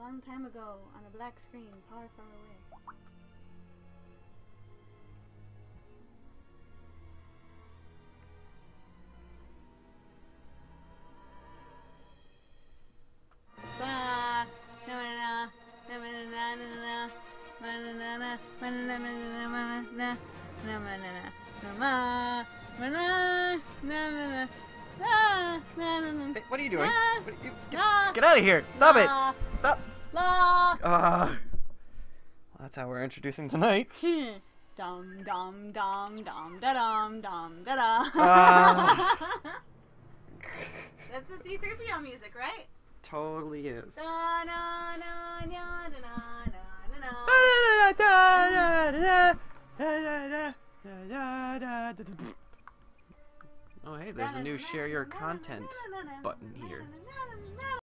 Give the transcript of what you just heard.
long time ago on a black screen, far, far away. Hey, what are you doing? Get out of here! Stop it! Stop! That's how we're introducing tonight. Dum dum dum dum da dum dum da da. That's the C-3PO music, right? Totally is. Da na na na na na na. Oh hey, there's a new share your content button here.